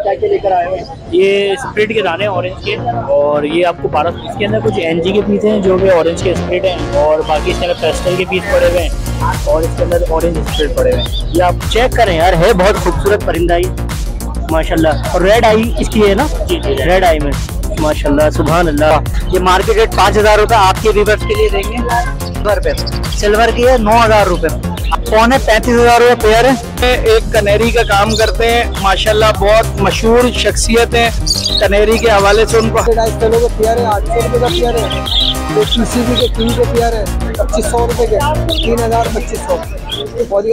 क्या क्या लेकर आए हैं? ये स्प्रिट के दाने हैं ऑरेंज के, और ये आपको 12, इसके अंदर कुछ एनजी के पीस हैं जो कि ऑरेंज के स्प्रिट हैं, और बाकी इसके अंदर पेस्टल के पीस पड़े हुए हैं, और इसके अंदर ऑरेंज स्प्रिट पड़े हुए हैं। ये आप चेक करें यार, है बहुत खूबसूरत परिंदा ये माशाल्लाह। और रेड आई इसकी है ना? जी जी, रेड आई में माशाल्लाह सुभान अल्लाह। ये मार्केट रेट 5000 रुपये, आपके व्यूअर्स के लिए देंगे सिल्वर पे। सिल्वर की है 9000 रुपये, कौन है 35,000 रुपये पेयर है। एक कनेरी का काम करते हैं माशाल्लाह, बहुत मशहूर शख्सियत है कनेरी के हवाले से। उनको 250 का पेयर है, 800 रुपये का पेयर है, तो PCB के 3 के पेयर है 2500 रुपये के, 3000 2500।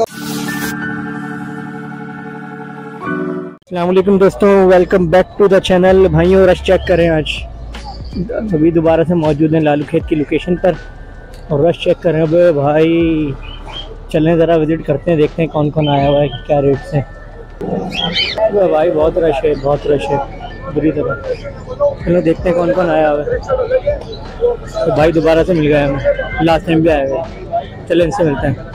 अस्सलामुअलैकुम दोस्तों, welcome back to the channel. भाइयों रश चेक करें, आज अभी दोबारा से मौजूद हैं लालू खेत की लोकेशन पर, और रश चेक करें। अब भाई चलें ज़रा विज़िट करते हैं, देखते हैं कौन कौन आया हुआ है, क्या रेट से। भाई बहुत रश है, बहुत रश है बुरी तरह। चलो देखते हैं कौन कौन आया हुआ है। तो भाई दोबारा से मिल गए हमें, लास्ट टाइम भी आए हुए। चले इनसे मिलते हैं।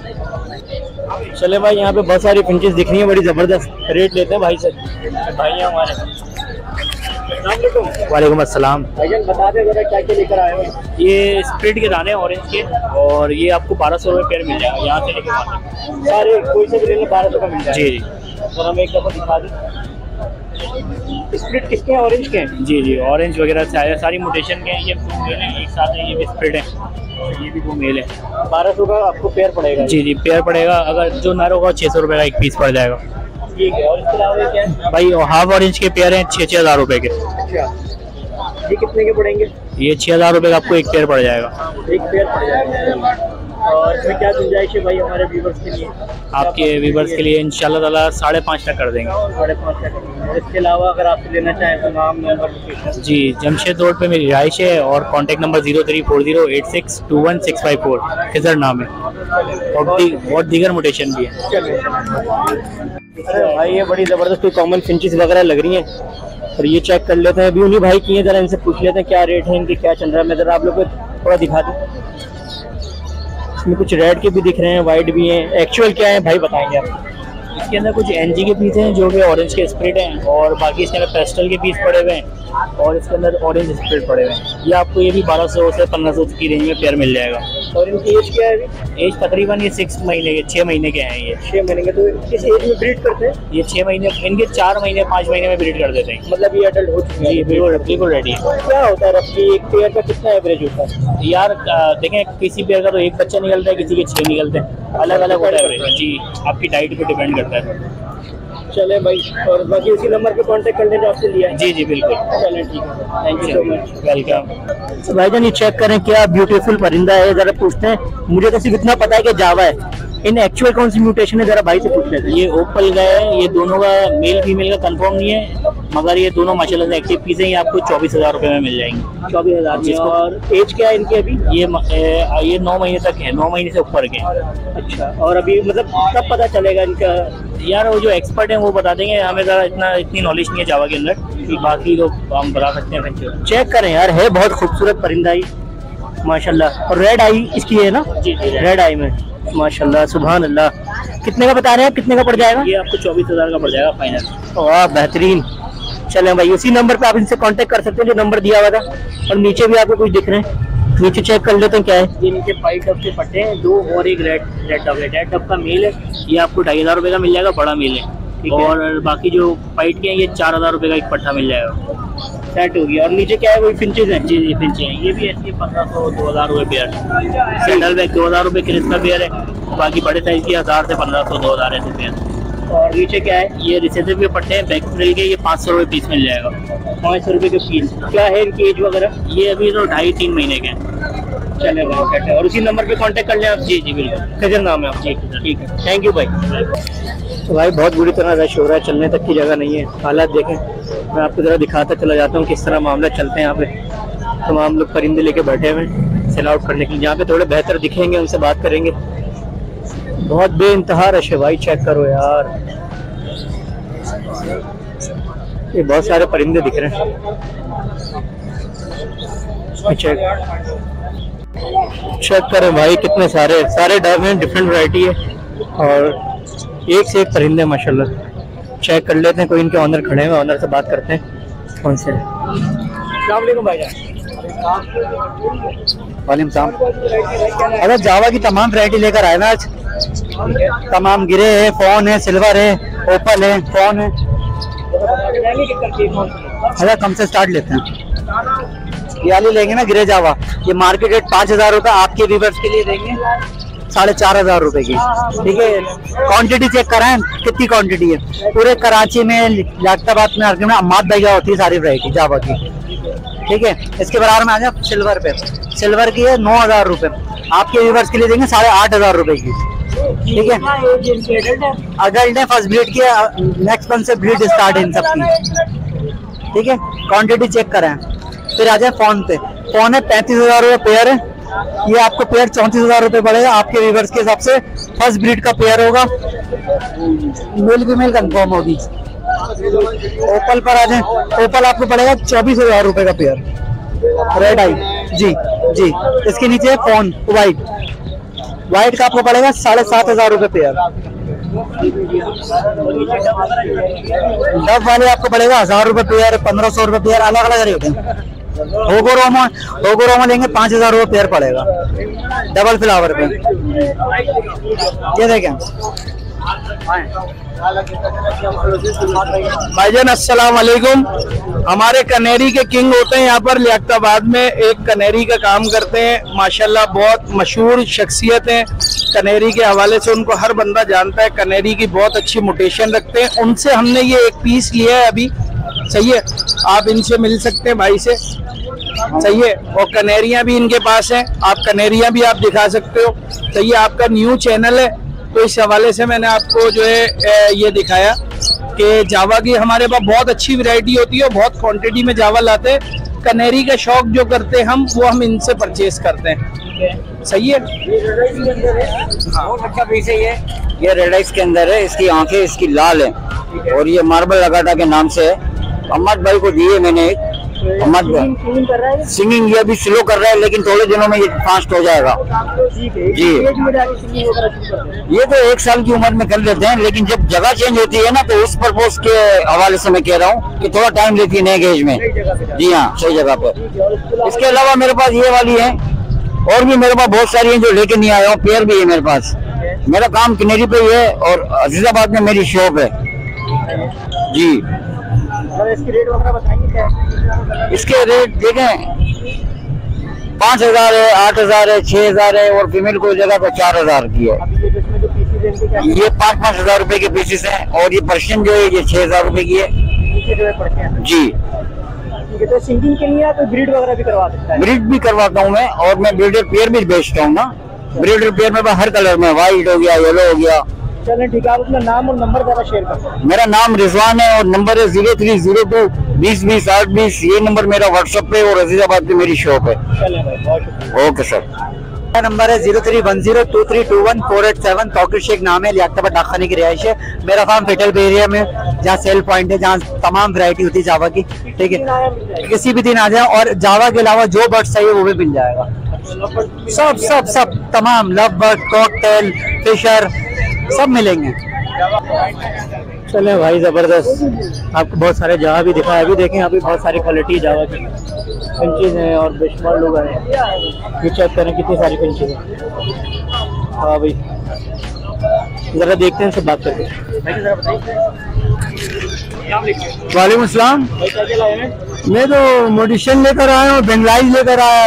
चले भाई, यहाँ पे बहुत सारी फिंचेस दिख रही हैं, बड़ी ज़बरदस्त। रेट लेते हैं भाई से। भाई हैं हमारे। वालेकुम अस्सलाम। भाईजान बता दें जरा क्या क्या लेकर आए हैं? ये स्प्रिट के दाने ऑरेंज के, और ये आपको 1200 रुपये पेयर मिल जाएगा यहाँ से लेके वहाँ तक। सारे कोई से भी ले लें 1200 का मिल जाएगा। जी जी, तो हम एक दफ़ा दिखा दें। स्प्लिट किसके हैं? ऑरेंज के हैं? जी जी, ऑरेंज वगैरह से आया, सारी मोटेशन के हैं। ये 2 मेल हैं एक साथ है, ये भी स्प्रिट है, ये भी 2 मेल है। 1200 का आपको पेयर पड़ेगा? जी जी, पेयर पड़ेगा। अगर जो नर होगा 600 रुपये का एक पीस पड़ जाएगा। ठीक है। और इसके अलावा क्या है भाई? हाफ ऑरेंज के पेयर हैं 6,000 रुपये के। अच्छा, ये कितने के पड़ेंगे? ये 6,000 रुपये का आपको एक पेयर पड़ जाएगा। एक पेयर पड़ जाएगा। और इसमें क्या गुंजाइश है भाई हमारे व्यूवर्स के लिए? आपके व्यूवर्स के लिए इंशाल्लाह ताला 5.5 तक कर देंगे। 5.5 तक। और इसके अलावा अगर आपसे लेना चाहें तो नाम, नंबर, लोकेशन? जी, जमशेद रोड पे मेरी रिहाइश है, और कॉन्टैक्ट नंबर 0340862165 खिजर नाम है, और दीगर मोटेशन भी है। अरे भाई ये बड़ी ज़बरदस्त कॉमन फिंचेस वगैरह लग रही हैं, और ये चेक कर लेते हैं अभी। उन्हीं भाई की हैं, ज़रा इनसे पूछ लेते हैं क्या रेट है इनके, क्या चल रहा है। मैं ज़रा आप लोग को थोड़ा दिखा दूँ। इसमें कुछ रेड के भी दिख रहे हैं, वाइट भी हैं। एक्चुअल क्या है भाई बताएंगे आप? इसके अंदर कुछ एनजी के पीस हैं जो कि ऑरेंज के स्प्रिट हैं, और बाकी इसके अंदर पेस्टल के पीस पड़े हुए हैं, और इसके अंदर ऑरेंज स्प्रिट पड़े हुए हैं। ये आपको ये भी 1200 से 1500 की रेंज में पेयर मिल जाएगा। और इनकी एज क्या है? एज तकरीबन ये 6 महीने के 6 महीने के हैं। ये 6 महीने के। तो किस एज में ब्रीड करते हैं? ये 6 महीने, इनके 4 महीने 5 महीने में ब्रीड कर देते हैं। मतलब ये एडल्ट हो चुके हैं? जी बिल्कुल रेडी है। क्या होता है रफली एक पेयर का कितना एवरेज होता है? यार देखें, किसी पेयर का तो एक बच्चा निकलता है, किसी के 6 निकलते हैं, अलग अलग होता है एवरेज। जी, आपकी डाइट पे डिपेंड करता है। चले भाई, और बाकी उसी नंबर पे कांटेक्ट करने जो आपसे लिया है? जी जी बिल्कुल। चलें ठीक है, thank you so much. Welcome. तो भाईजान ये चेक करें, क्या ब्यूटीफुल परिंदा है, जरा पूछते हैं। मुझे तो सिर्फ इतना पता है कि जावा है, इन एक्चुअल कौन सी म्यूटेशन है, जरा भाई से पूछ लेते हैं। ये ओपल का है, ये दोनों का मेल फीमेल का कंफर्म नहीं है, मगर ये दोनों माशाल्लाह से एक्टिव पीस हैं। ये आपको 24,000 रुपये में मिल जाएंगे। 24,000 में। और एज क्या है इनकी अभी? ये 9 महीने तक है, 9 महीने से ऊपर के। अच्छा, और अभी मतलब कब पता चलेगा इनका? यार वो जो एक्सपर्ट हैं वो बता देंगे, हमें ज़रा इतनी नॉलेज नहीं है जावा के अंदर, बाकी तो हम बता सकते हैं। चेक करें यार, है बहुत खूबसूरत परिंदा ये माशाल्लाह। और रेड आई इसकी है ना? जी जी, रेड आई में माशाल्लाह सुभान अल्लाह। कितने का बता रहे हैं, कितने का पड़ जाएगा? ये आपको 24,000 का पड़ जाएगा फाइनल। वाह बेहतरीन। चलें भाई, उसी नंबर पे आप इनसे कांटेक्ट कर सकते हैं जो नंबर दिया हुआ था, और नीचे भी आपको कुछ दिख रहे हैं, नीचे चेक कर लेते हैं क्या है। ये नीचे 5 डब के पट्टे हैं, 2 और एक रेड डब है। रेड डब का मेल है, ये आपको 2,500 रुपये का मिल जाएगा, बड़ा मेल है। और बाकी जो फाइट के हैं ये 4,000 रुपये का एक पट्टा मिल जाएगा। सेट हो गया। और नीचे क्या है, वही फिंचेस हैं? जी जी फिंचे हैं, ये भी ऐसी 1500 2,000 रुपये पेयर। सेंट्रल बैग 2,000 रुपये क्रिस का पेयर है, बाकी बड़े साइज की 1,000 से 1500 2,000 ऐसे पेयर। और नीचे क्या है? ये रिसेसिव के पट्टे हैं, बैक फ्रिल के, ये 500 रुपये पीस मिल जाएगा। 500 रुपये के पीस। क्या है इनकी एज वगैरह? ये अभी तो 2.5-3 महीने के हैं। चले भाई सेट है। और उसी नंबर पे कांटेक्ट कर लें आप? जी जी बिल्कुल। खजर नाम है आपका? ठीक है, थैंक यू भाई। तो भाई बहुत बुरी तरह रश हो रहा है, चलने तक की जगह नहीं है। हालात देखें, मैं आपको ज़रा दिखाता चला जाता हूँ किस तरह मामला चलते हैं। यहाँ पे तमाम लोग परिंदे लेके बैठे हुए हैं सेल आउट करने के लिए। यहाँ पे थोड़े बेहतर दिखेंगे, उनसे बात करेंगे। बहुत बेइंतहा रश है भाई, चेक करो यार, ये बहुत सारे परिंदे दिख रहे हैं। चेक करें भाई, कितने सारे डब हैं, डिफरेंट वैरायटी है, और एक से एक परिंदे माशाल्लाह। चेक कर लेते हैं, कोई इनके ऑनर खड़े हैं, ऑनर से बात करते हैं कौन से। अस्सलाम वालेकुम भाईजान। वालेकुम सलाम। अगर जावा की तमाम वैरायटी लेकर आए ना आज, तमाम गिरे है, फोन है, सिल्वर है, ओपल है, फोन है। अगर कम से स्टार्ट लेते हैं, ये वाली लेंगे ना गिरे जावा, ये मार्केट रेट 5,000 रुपये, आपके व्यूअर्स के लिए देंगे 4,500 रुपए की। ठीक है, क्वांटिटी चेक कराएं कितनी क्वांटिटी है। पूरे कराची में, लियाकताबाद में, हर में अम्माद भैया होती है सारी वैरायटी जावा की। ठीक है, इसके बराबर में आ जाए सिल्वर पे, सिल्वर की है 9,000 रुपए, आपके व्यूअर्स के लिए देंगे 8,500 रुपए की। ठीक है, अडल्ट है, फर्स्ट ब्रीड की, नेक्स्ट मंथ से ब्रीड स्टार्ट है इन सबकी। ठीक है, क्वांटिटी चेक कराएं। फिर आ जाए फोन पे, फोन है 35,000 रुपये पेयर है, ये आपको पेयर 34,000 रुपये पड़ेगा आपके व्यूअर्स के हिसाब से। फर्स्ट ब्रीड का पेयर होगा, मेल फीमेल कंफर्म होगी। ओपल पर आ जाए, ओपल आपको पड़ेगा 24,000 रुपये का पेयर, रेड आई जी जी। इसके नीचे है फोन वाइट, वाइट का आपको पड़ेगा 7,500 रुपये पेयर। डब वाले आपको पड़ेगा 1,000 रुपये पेयर, 1,500 रुपये पेयर, अलग अलग रेट है। होगोरोमा लेंगे 5,000 रुपये पेयर पड़ेगा डबल फ्लावर पे। ये देखें भाईजान, अस्सलाम वालेकुम। हमारे कनेरी के किंग होते हैं यहाँ पर लियाकताबाद में, एक कनेरी का काम करते हैं माशाल्लाह, बहुत मशहूर शख्सियत हैं कनेरी के हवाले से, उनको हर बंदा जानता है। कनेरी की बहुत अच्छी मोटेशन रखते हैं, उनसे हमने ये एक पीस लिया है अभी। सही है, आप इनसे मिल सकते हैं भाई से। सही है, और कनेरियाँ भी इनके पास हैं, आप कनेरियाँ भी आप दिखा सकते हो। सही है, आपका न्यू चैनल है तो इस हवाले से मैंने आपको जो है ये दिखाया कि जावा की हमारे पास बहुत अच्छी वैरायटी होती है और बहुत क्वांटिटी में जावा लाते हैं। कनेरी का शौक जो करते हैं वो हम इनसे परचेज करते हैं। सही है, बहुत अच्छा पीस है ये रेड आइस के अंदर है, इसकी आंखें इसकी लाल है और ये मार्बल लगाटा के नाम से है। अहमद भाई को दिए मैंने एक, अहमद भाई सिंगिंग ये अभी स्लो कर रहा है लेकिन थोड़े दिनों में ये फास्ट हो जाएगा जी। ये तो 1 साल की उम्र में कर लेते हैं, लेकिन जब जगह चेंज होती है ना तो उस पर्पज के हवाले से मैं कह रहा हूँ कि थोड़ा टाइम लेती है नए गेज में। जी हाँ, सही जगह पर। इसके अलावा मेरे पास ये वाली है और भी मेरे पास बहुत सारी हैं जो लेके नहीं आया हूँ, पेयर भी है मेरे पास। मेरा काम कनेरी पे ही है और अजीजाबाद में मेरी शॉप है जी। इसके रेट वगैरह बताएंगे क्या? इसके रेट देखें 5,000 है, 8,000 है, 6,000 है और फीमेल को जगह पर 4,000 की है। ये 5,000 रुपए के पीसेस हैं और ये पर्शियन जो है ये 6,000 रुपए की है जी। तो सिंगिंग के लिए तो ब्रीड वगैरह भी करवा सकता है? ब्रीड भी करवाता हूँ मैं और मैं ब्रीडर पेयर भी बेचता हूँ ना। ब्रीडर पेयर में हर कलर में, व्हाइट हो गया, येलो हो गया। चलें ठीक है, आप अपना नाम और नंबर जरा शेयर कर दो। मेरा नाम रिजवान है और नंबर है 0302 20 20 8 20। ये नंबर मेरा व्हाट्सएप पे और अजीजाबाद पे मेरी शॉप है। चलें भाई, बहुत शुक्रिया। Okay sir. मेरा नंबर है 03102321 तौकीर शेख नाम है, लियाकताबाद डाकखाने की रिहाइश है। मेरा फार्म फेटल एरिया में जहाँ सेल पॉइंट है, जहाँ तमाम वैरायटी होती है जावा की। ठीक है, किसी भी दिन आ जाए और जावा के अलावा जो बर्ड्स चाहिए वो भी मिल जाएगा। सब सब सब तमाम लव बर्ड, कॉकटेल, फिशर सब मिलेंगे। चले भाई ज़बरदस्त, आपको बहुत सारे जावा भी दिखाया। अभी देखें यहाँ पे बहुत सारी क्वालिटी जावा की फिंचेज हैं और बेशुमार लोग आए हैं। ये चेक करें कितनी सारी फिंचेज हैं। हाँ भाई, ज़रा देखते हैं, सब बात करके। वालेकुम अस्सलाम। मैं तो मोडिशन लेकर आया हूँ, बेंगलाइज लेकर आया।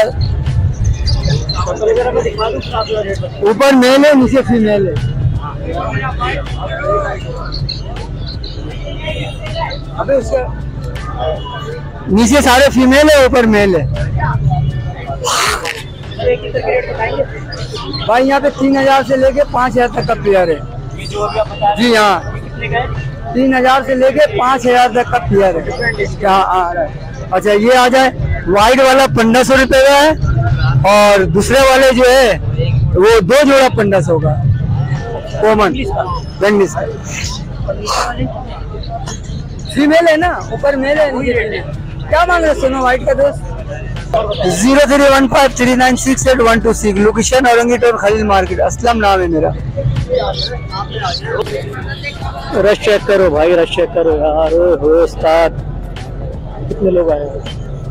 ऊपर मेल है, नीचे फीमेल है। अबे उसका नीचे सारे फीमेल है, ऊपर मेल है। भाई यहाँ पे 3,000 से लेके 5,000 तक का पेयर है जी। हाँ, 3,000 से लेके 5,000 तक का पेयर है। क्या अच्छा, ये आ जाए वाइट वाला 1,500 रुपए का है और दूसरे वाले जो है वो 2 जोड़ा 1,500 का कॉमन बेंगलिस फीमेल है ना, ऊपर मेल है। क्या मांग रहे सोनो वाइट का दोस्त? 0315396812 लोकेशन औरंगी टोल खलील मार्केट। असलम नाम है मेरा। रश चेक करो भाई, रश चेक करो यार। ओए होए उस्ताद, कितने लोग आए हैं।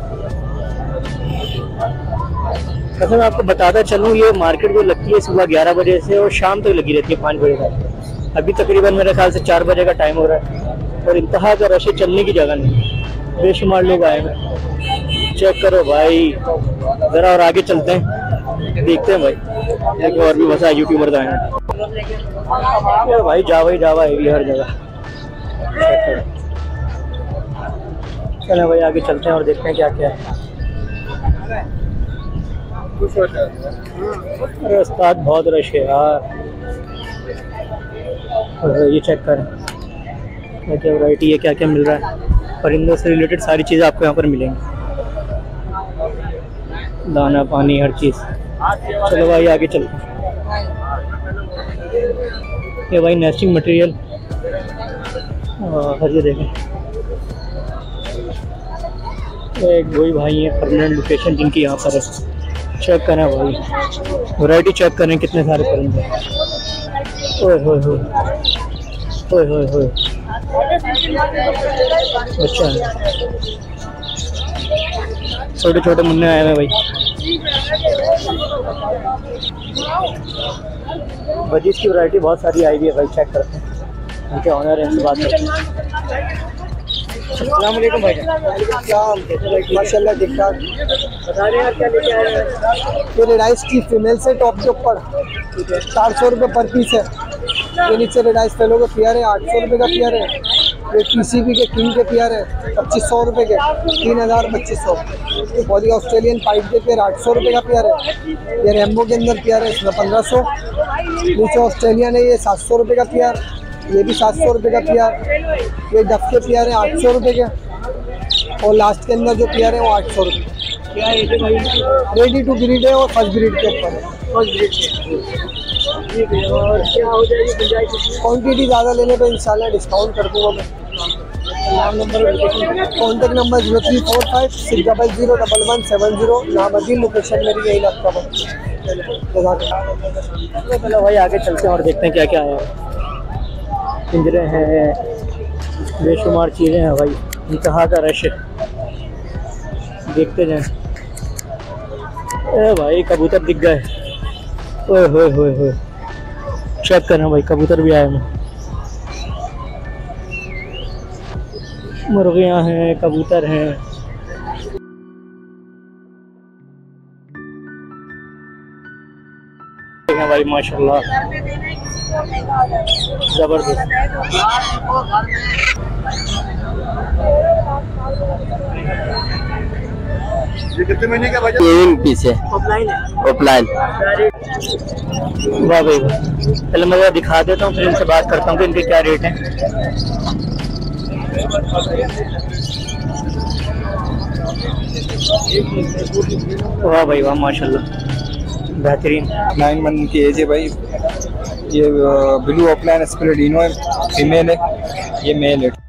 वैसे मैं आपको बताता चलूँ, ये मार्केट जो लगती है सुबह 11 बजे से और शाम तक लगी रहती है 5 बजे तक। अभी तकरीबन मेरे ख्याल से 4 बजे का टाइम हो रहा है और इंतहा का रश है, चलने की जगह नहीं, बेशुमार लोग आए हैं। चेक करो भाई, ज़रा और आगे चलते हैं, देखते हैं भाई एक और भी बसा यूट्यूबर आए हैं। यार भाई जावा है भी हर जगह। चलें भाई आगे चलते हैं और देखते हैं क्या क्या है। अरे उस्ताद बहुत रश है यार। और ये चेक करें क्या क्या वैरायटी है, क्या क्या मिल रहा है। परिंदों से रिलेटेड सारी चीज़ें आपको यहाँ पर मिलेंगी, दाना पानी हर चीज़। चलो भाई आगे चलते हैं। ये भाई नेस्टिंग मटेरियल और ये देखें, एक वही भाई है परमानेंट लोकेशन जिनकी यहाँ पर है। चेक करें भाई, वैरायटी चेक करें, कितने सारे परिंदे। ओए होए होए ओए होए होए, अच्छा है। छोटे छोटे मुन्ने आए हैं भाई। बजीज की वैरायटी बहुत सारी आई हुई है भाई, चेक करते हैं। उनके ऑनर है, इनसे बात करते हैं। अस्सलाम वालेकुम भाई। माशाल्लाह ठीक ठाक। बता रहे हैं क्या लेके आए हैं। ये रेडाइस की फीमेल से टॉप के ऊपर 400 रुपये पर पीस है। ये नीचे रेडाइस फेलो के पेयर है, 800 रुपये का पेयर है। ये पीसीबी के किंग के पेयर है 2500 रुपये के, 3200। ये बॉडी ऑस्ट्रेलियन पाइप के पेयर 800 रुपये का पेयर है। ये रेम्बो के अंदर पेयर है, इसमें 1500। नीचे ऑस्ट्रेलियन है, ये 700 रुपये का पेयर। ये भी 700 रुपये का पेयर। ये डफ के पेयर है 800 रुपये के। और लास्ट के अंदर जो पेयर है वो 800 रुपये। क्या है भाई? रेडी टू ब्रीड है और फर्स्ट ब्रीड के ऊपर है। फर्स्ट ग्रेड से। ठीक है, और क्या हो जाएगी गुंजाइश? क्वान्टिटी ज़्यादा लेने पे इंशाल्लाह डिस्काउंट कर दूँगा मैं। नाम नंबर कॉन्टेक्ट नंबर 0345 600 1170। नाम अजीम, लोकेशन मेरी यही लगता है। चलो भाई आगे चलते हैं और देखते हैं क्या क्या है। पिंजरे हैं, बेशुमार चीज़ें हैं भाई, इंतहा का रश है, देखते जाएं। ए भाई कबूतर दिख गए। ओए होए होए होए, चेक करना भाई, कबूतर भी आए हैं, मुर्गियाँ हैं, कबूतर हैं। भाई माशाल्लाह जबरदस्त। ये कितने महीने का बजट? 3 पीस है, ऑफलाइन है, ऑफलाइन। वाह भाई, पहले मैं दिखा देता हूँ, फिर इनसे बात करता हूँ कि इनके क्या रेट हैं। वाह भाई वाह, माशाल्लाह बेहतरीन। 9 मंथ की एज है भाई। ये ब्लू ऑफलाइन स्प्लिटिनो है, फीमेल है, ये मेल है।